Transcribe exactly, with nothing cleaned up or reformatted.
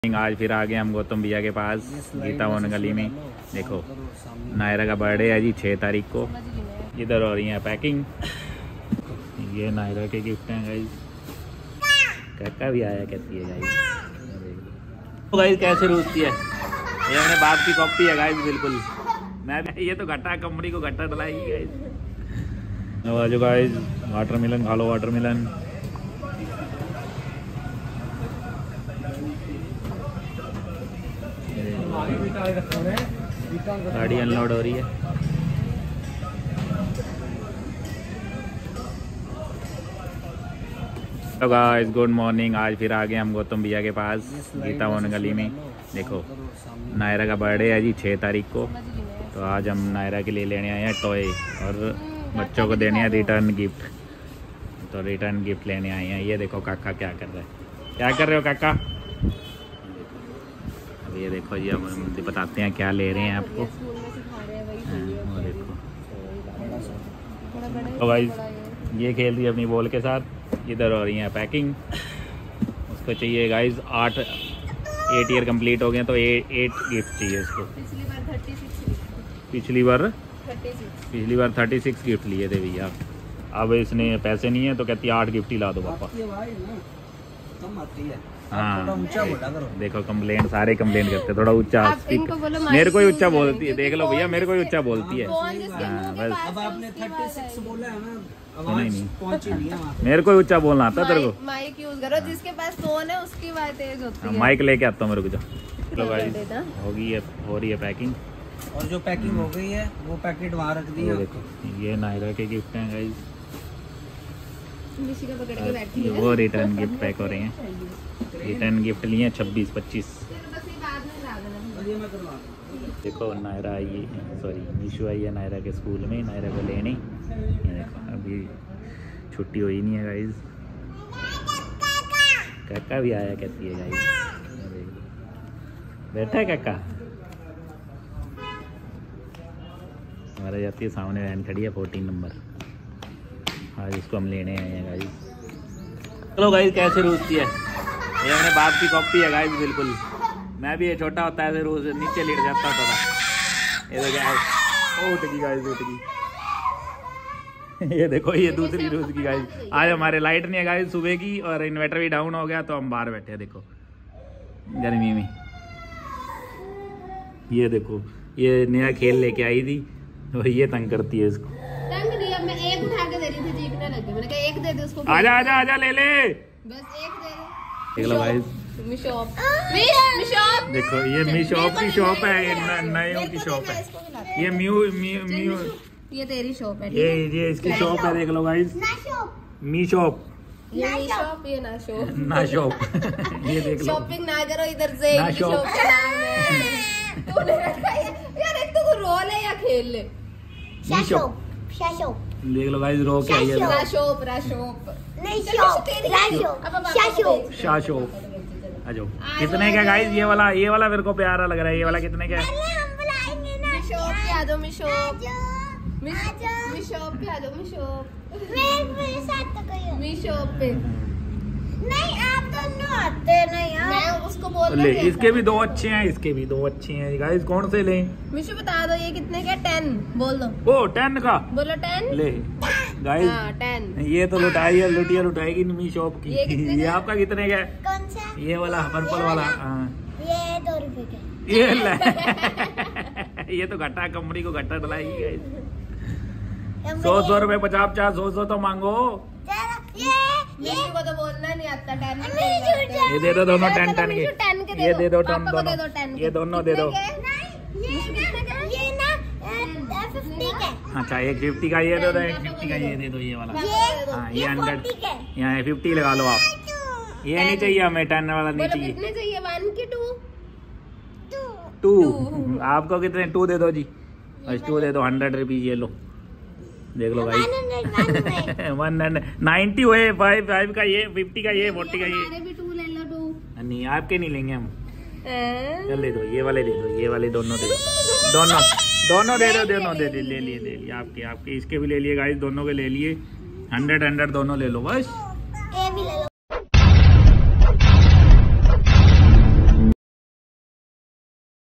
आज फिर आ गए हम गौतम भैया के पास गीता भवन गली में। देखो नायरा का बर्थडे है जी छः तारीख को। इधर हो रही है पैकिंग। ये नायरा के गिफ्ट हैं गाइस। काका भी आया कहती है गाइस। तो गाइस कैसे रोजती है ये अपने बाप की कॉपी है गाइस बिल्कुल। मैं ये तो घटा कमरी को घटा डलाएगी गाइस। जो गाइस वाटरमेलन खा लो वाटरमेलन। गाड़ी अनलोड हो रही है। तो गाइस गुड मॉर्निंग। आज फिर आ गए हम गौतम भैया के पास गीता भवन गली में। देखो नायरा का बर्थडे है जी छः तारीख को। तो आज हम नायरा के लिए लेने आए हैं टॉय और बच्चों को देने हैं रिटर्न गिफ्ट। तो रिटर्न गिफ्ट लेने आए हैं। ये देखो काका क्या कर रहा है। क्या कर रहे हो काका? ये देखो जी हम बताते हैं क्या ले रहे हैं आपको। वो देखो तो गाइस ये खेल रही है अपनी बॉल के साथ। इधर हो रही है पैकिंग। उसको चाहिए गाइस आठ एट ईयर कंप्लीट हो गए तो एट गिफ्ट चाहिए उसको। पिछली बार पिछली बार थर्टी सिक्स गिफ्ट लिए थे भैया। अब इसने पैसे नहीं है तो कहती है आठ गिफ्ट ही ला दो पापा। हाँ देखो कंप्लेंट सारे कंप्लेंट करते थोड़ा ऊंचा। मेरे को ही ऊंचा बोलती है। देख लो भैया मेरे को ही ऊंचा बोलती है। हाँ बस अब आपने थर्टी सिक्स बोला है ना। नहीं नहीं मेरे को ही ऊंचा बोलना आता तेरे को। माइक यूज करो जिसके पास फोन है उसकी बात तेज होती है। माइक लेके आता हूँ मेरे को। चलो गाइस होगी है हो रही है पैकिंग। और जो पैकिंग हो गई है वो पैकेट वहाँ रख दिया। देखो ये नायरा के गिफ्ट हैं गाइस। पकड़ के बैठी है। वो रिटर्न गिफ्ट पैक हो रहे हैं। रिटर्न गिफ्ट लिए छब्बीस पच्चीस। देखो नायरा आई है सॉरी मीशू आई है नायरा के स्कूल में नायरा को लेने। ये देखो अभी छुट्टी हुई नहीं है गाइस। काका भी आया कहती है गाइस। बैठा है काका। हमारे जाती है सामने वैन खड़ी है फोर्टीन नंबर। आज इसको हम लेने आए हैं गाइस। चलो गाइस कैसे रोजती है ये अपने बाप की कॉपी है गाइस बिल्कुल। मैं भी ये छोटा होता है रोज नीचे लेट जाता होता था। ये देखो उठ गई गाइस उठ गई। ये देखो ये दूसरी रोज की गाइस। आज हमारे लाइट नहीं है गाइस सुबह की और इन्वर्टर भी डाउन हो गया तो हम बाहर बैठे हैं। देखो गर्मी में। ये देखो ये नया खेल लेके आई थी और ये तंग करती है इसको। तंग नहीं अब मैं एक उठा के दे रही थी जीतने लगे। मैंने कहा एक दे दे उसको। आजा आजा आजा ले ले बस एक दे दे। देख लो गाइस मिशॉप मिशॉप देखो ये मिशॉप की शॉप है। ये नयों की शॉप है। ये म्यू म्यू म्यू ये तेरी शॉप है। ये ये इसकी शॉप है। देख लो गाइस मी शॉप ये मी शॉप ये ना शॉप ना शॉप। ये देख लो शॉपिंग ना करो इधर से। ना शॉप शॉप। का नाम है। तूने रखा है यार। एक तो रोल है या खेल ले। मी शॉप देख लो गाइस रो के आई है। राशोप राशोप नहीं शॉप राशोप शाशोप। आ जाओ कितने का गाइस ये वाला ये वाला मेरे को प्यारा लग रहा है। ये वाला कितने का है? हम बुलाएंगे ना। मिशॉप पे आ जाओ मिशॉप आजो मिशॉप पे आ जाओ मिशॉप मेरे मेरे साथ तो कोई मिशॉप पे। नहीं आप दोनों आते नहीं यार। मैं उसको बोल ले इसके भी दो अच्छे हैं इसके भी दो अच्छे हैं गाइस। कौन से लें? मिशू बता दो ये कितने का? टेन बोल दो। ओ टेन का बोलो टेन। ले गाइस हाँ टेन। ये तो लुटाई है लुटिया लुटाएगी मी शॉप की। ये कितने ये का? आपका कितने का है? कौन सा? ये वाला पर्पल वाला। हाँ ये दो रुपए का। ये ले। ये तो घटा कमरी को घटा डलाएगी गाइस। सौ सौ रुपए पचास पचास सौ सौ तो मांगो। ये मिशू को तो बोलना नहीं आता। टेन ये दे दो दोनों टेन टेन मिशू टेन के। के ये दे दो टेन पापा को दे दो दोनों। टेन ये दोनों दे दो। ये ना फिफ्टी का। अच्छा एक फिफ्टी का ये दे दो एक फिफ्टी का ये दे दो ये वाला। हाँ ये हंड्रेड यहाँ फिफ्टी लगा लो आप। ये नहीं चाहिए हमें टेन वाला नहीं बोलो चाहिए। कितने चाहिए? वन की टू टू आपको कितने? टू दे दो जी बस टू दे दो। हंड्रेड रुपीज ये लो देख लो भाई। वन हंड्रेड नाइन्टी हुए फाइव फाइव का ये फिफ्टी का ये फोर्टी का ये। भी टू ले लो टू। नहीं आपके नहीं लेंगे हम। चल दे दो ये वाले दे दो ये वाले दोनों दे दो दोनों दोनों दे दो दोनों दे दे ले लिए ले लिए आपके आपके इसके भी ले लिए गाइस दोनों के ले लिए। हंड्रेड हंड्रेड दोनों ले लो बस। ये भी